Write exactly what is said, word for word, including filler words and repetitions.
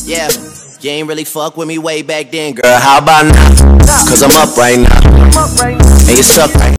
Yeah, you ain't really fuck with me way back then, girl. How about now? Cause I'm up right now, and you suck right now.